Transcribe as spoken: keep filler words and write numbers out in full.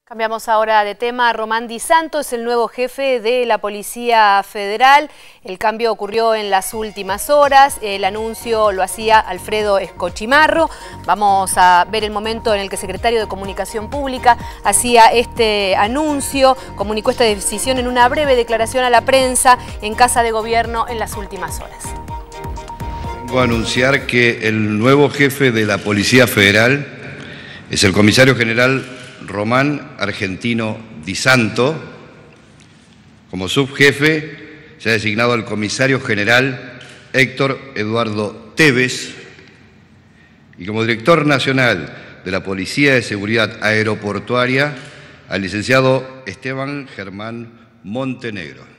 Cambiamos ahora de tema. Román Di Santo es el nuevo jefe de la Policía Federal. El cambio ocurrió en las últimas horas. El anuncio lo hacía Alfredo Escochimarro. Vamos a ver el momento en el que el secretario de Comunicación Pública hacía este anuncio. Comunicó esta decisión en una breve declaración a la prensa en Casa de Gobierno en las últimas horas. Vengo a anunciar que el nuevo jefe de la Policía Federal es el comisario general Román Argentino Di Santo. Como subjefe se ha designado al comisario general Héctor Eduardo Tevez y como director nacional de la Policía de Seguridad Aeroportuaria al licenciado Esteban Germán Montenegro.